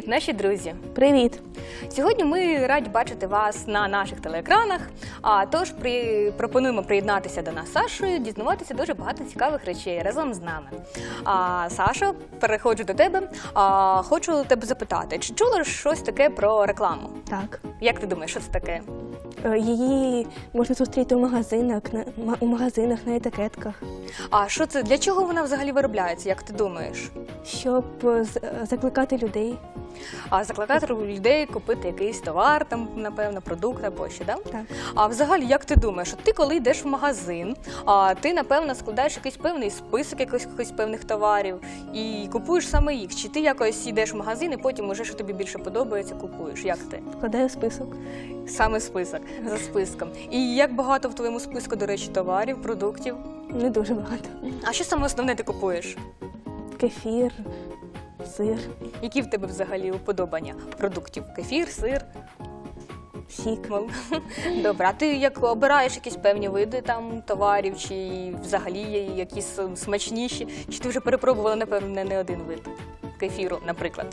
наші друзі! Привіт! Сьогодні ми раді бачити вас на наших телеекранах, тож пропонуємо приєднатися до нас з Сашою, дізнаватися дуже багато цікавих речей разом з нами. Саша, переходжу до тебе. Хочу тебе запитати, чи чула щось таке про рекламу? Так. Як ти думаєш, що це таке? Її можна зустріти у магазинах, на етикетках. А що це? Для чого вона взагалі виробляється, як ти думаєш? Щоб закликати людей. Закликати людей купити якийсь товар, там, напевно, продукт або що, так? Так. А взагалі, як ти думаєш, ти коли йдеш в магазин, ти, напевно, складаєш якийсь певний список якихось певних товарів і купуєш саме їх? Чи ти якось йдеш в магазин і потім уже, що тобі більше подобається, купуєш? Як ти? Вкладаю список. Саме список, за списком. І як багато в твоєму списку, до речі, товарів, продуктів? Не дуже багато. А що саме основне ти купуєш? Кефір, сир. Які в тебе взагалі уподобання продуктів? Кефір, сир? Сік. Добре, а ти як обираєш якісь певні види там товарів, чи взагалі є якісь смачніші? Чи ти вже перепробувала, напевно, не один вид кефіру, наприклад?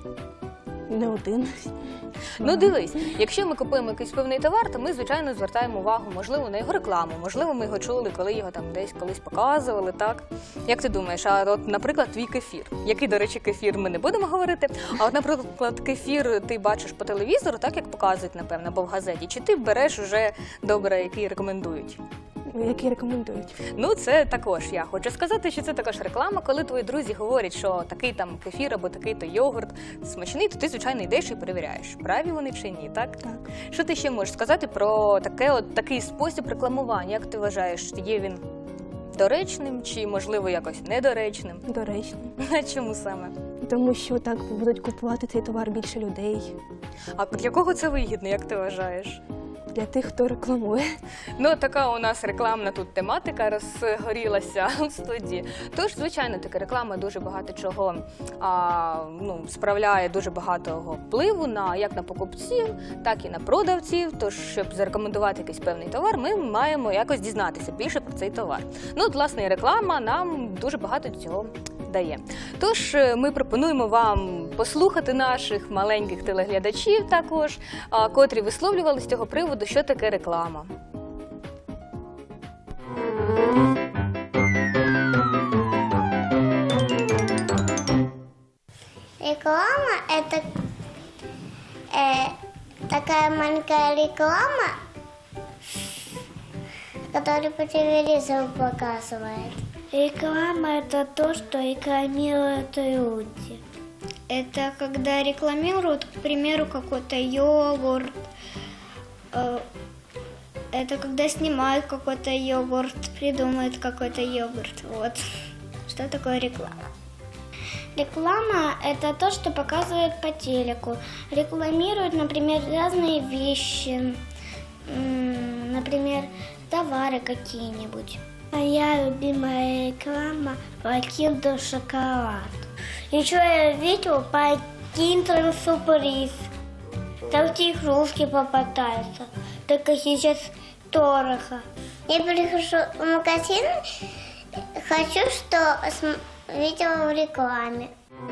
Не один. Ну дивись, якщо ми купуємо якийсь певний товар, то ми, звичайно, звертаємо увагу, можливо, на його рекламу, можливо, ми його чули, коли його там десь колись показували, так? Як ти думаєш, от, наприклад, твій кефір, який, до речі, кефір ми не будемо говорити, а от, наприклад, кефір ти бачиш по телевізору, так, як показують, напевно, або в газеті, чи ти береш уже добре, який рекомендують? Які рекомендують. Ну, це також, я хочу сказати, що це також реклама, коли твої друзі говорять, що такий там кефір або такий-то йогурт смачний, то ти, звичайно, йдеш і перевіряєш, праві вони чи ні, так? Так. Що ти ще можеш сказати про такий спосіб рекламування? Як ти вважаєш, є він доречним чи, можливо, якось недоречним? Доречним. А чому саме? Тому що так будуть купувати цей товар більше людей. А для кого це вигідно, як ти вважаєш? Для тих, хто рекламує. Ну, така у нас рекламна тут тематика розгорілася в студії. Тож, звичайно, така реклама дуже багато чого справляє дуже багатого впливу як на покупців, так і на продавців. Тож, щоб зарекомендувати якийсь певний товар, ми маємо якось дізнатися більше про цей товар. Ну, от, власне, і реклама нам дуже багато цього дає. Тож, ми пропонуємо вам послухати наших маленьких телеглядачів також, котрі висловлювали з цього приводу, що таке реклама. Реклама – это такая маленькая реклама, которую по телевизору показывают. Реклама – это то, что рекламируют люди. Это когда рекламируют, к примеру, какой-то йогурт. Это когда снимают какой-то йогурт, придумают какой-то йогурт. Вот. Что такое реклама? Реклама – это то, что показывают по телеку. Рекламируют, например, разные вещи, например, товары какие-нибудь. Моя любимая реклама по Киндер Шоколад. Еще я видела по Киндер Сюрприз. Там все игрушки попадаются, только сейчас дорого. Я прихожу в магазин, хочу, что видела в рекламе.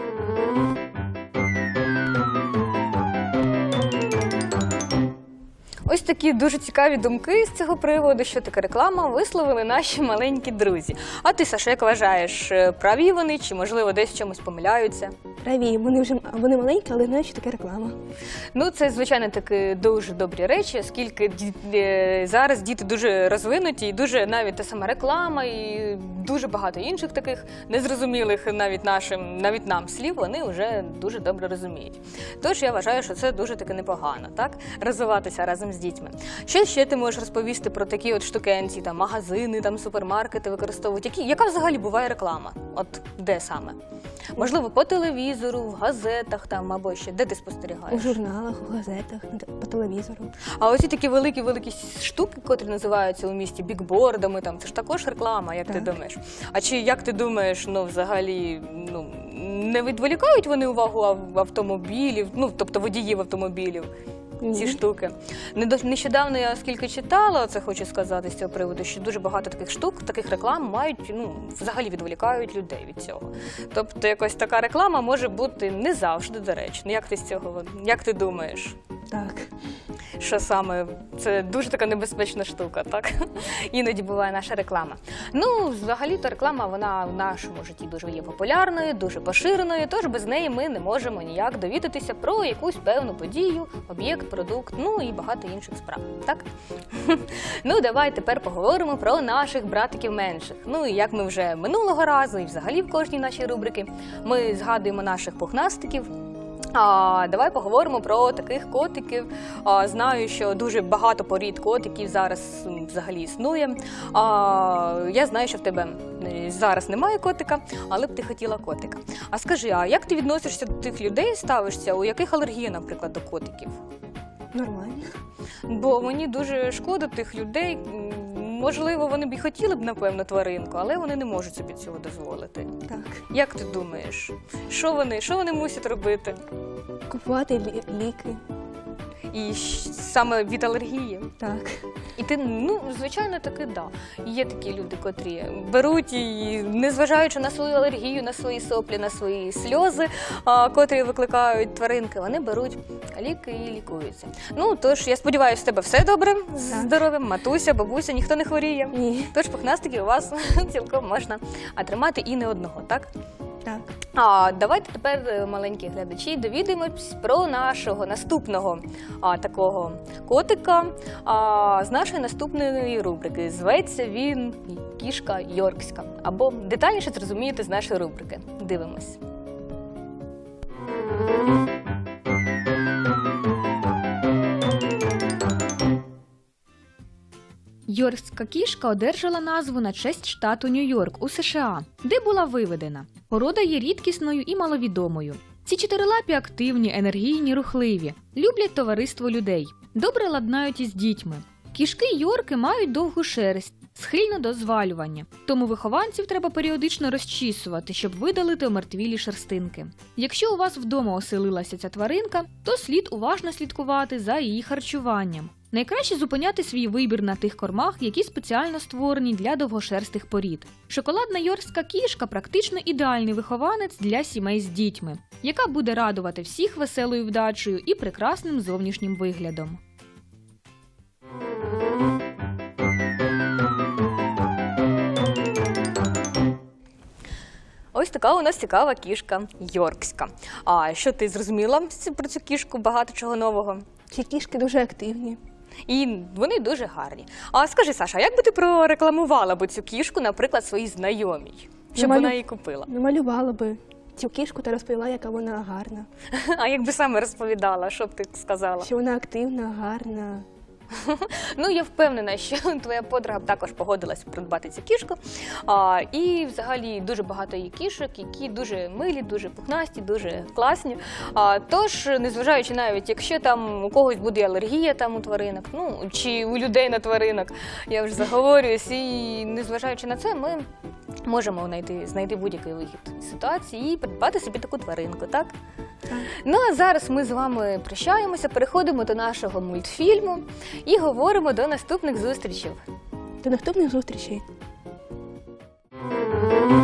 Ось такі дуже цікаві думки з цього приводу, що таке реклама, висловили наші маленькі друзі. А ти, Саша, як вважаєш, праві вони чи, можливо, десь в чомусь помиляються? Праві, вони маленькі, але знають, що таке реклама. Ну, це, звичайно, таки дуже добрі речі, оскільки зараз діти дуже розвинуті, і дуже навіть та сама реклама, і дуже багато інших таких незрозумілих навіть нам слів, вони вже дуже добре розуміють. Тож я вважаю, що це дуже таки непогано, так? Розвиватися разом з дітьми. Що ще ти можеш розповісти про такі от штукенці, там, магазини, там, супермаркети використовують? Яка взагалі буває реклама? От де саме? Можливо, по телевізору, в газетах там, або ще. Де ти спостерігаєш? У журналах, у газетах, по телевізору. А ось такі великі штуки, котрі називаються у місті бікбордами, там, це ж також реклама, як ти думаєш? А чи, як ти думаєш, взагалі, не відволікають вони увагу автомобілів, тобто водіїв автомобілів? ці штуки. Нещодавно я скільки читала, це хочу сказати з цього приводу, що дуже багато таких штук, таких реклам мають, взагалі відволікають людей від цього. Тобто якось така реклама може бути не завжди доречна. Як ти думаєш? Так. Що саме це дуже така небезпечна штука, так? Іноді буває наша реклама. Взагалі-то реклама, вона в нашому житті дуже є популярною, дуже поширеною, тож без неї ми не можемо ніяк довідатися про якусь певну подію, об'єкт, продукт, і багато інших справ, так? Давай тепер поговоримо про наших братиків менших. І як ми вже минулого разу і взагалі в кожній нашій рубрики ми згадуємо наших пухнастиків. Давай поговоримо про таких котиків. Знаю, що дуже багато порід котиків зараз взагалі існує. Я знаю, що в тебе зараз немає котика, але б ти хотіла котика. А скажи, як ти відносишся до тих людей, ставишся, у яких алергія, наприклад, до котиків? Нормально. Бо мені дуже шкода тих людей. Можливо, вони б і хотіли б, напевно, тваринку, але вони не можуть собі цього дозволити. Так. Як ти думаєш, що вони мусять робити? Купувати ліки. І саме від алергії. Так. І ти, звичайно, таки, да. Є такі люди, котрі беруть і, незважаючи на свою алергію, на свої соплі, на свої сльози, котрі викликають тваринки, вони беруть ліки і лікуються. Тож, я сподіваюся, в тебе все добре з здоров'ям, матуся, бабуся, ніхто не хворіє. Ні. Тож пухнастиків у вас цілком можна тримати і не одного, так? Так. Давайте тепер, маленькі глядачі, довідаємось про нашого наступного такого котика з нашої наступної рубрики. Зветься він «Кішка Йоркська». Або детальніше зрозумієте з нашої рубрики. Дивимось. Йоркська кішка одержала назву на честь штату Нью-Йорк у США, де була виведена. Порода є рідкісною і маловідомою. Ці чотирилапі активні, енергійні, рухливі, люблять товариство людей, добре ладнають із дітьми. Кішки-йорки мають довгу шерсть, схильну до звалювання, тому вихованців треба періодично розчісувати, щоб видалити омертвілі шерстинки. Якщо у вас вдома оселилася ця тваринка, то слід уважно слідкувати за її харчуванням. Найкраще зупиняти свій вибір на тих кормах, які спеціально створені для довгошерстих порід. Шоколадна йоркська кішка – практично ідеальний вихованець для сімей з дітьми, яка буде радувати всіх веселою вдачею і прекрасним зовнішнім виглядом. Ось така у нас цікава кішка Йоркська. А що ти зрозуміла про цю кішку? Багато чого нового? Ці кішки дуже активні. І вони дуже гарні. А скажи, Саша, як би ти прорекламувала б цю кішку, наприклад, своїй знайомій, щоб вона її купила? Намалювала би цю кішку та розповіла, яка вона гарна. А як би саме розповідала, що б ти сказала? Що вона активна, гарна. Я впевнена, що твоя подруга б також погодилась придбати цю кішку. І взагалі дуже багато є кішок, які дуже милі, дуже пухнасті, дуже класні. Тож, незважаючи навіть, якщо там у когось буде алергія там у тваринок, чи у людей на тваринок, я вже заговорююсь, і незважаючи на це, ми можемо знайти будь-який вихід з ситуації і придбати собі таку тваринку, так? А зараз ми з вами прощаємося, переходимо до нашого мультфільму і говоримо до наступних зустрічей. До наступних зустрічей.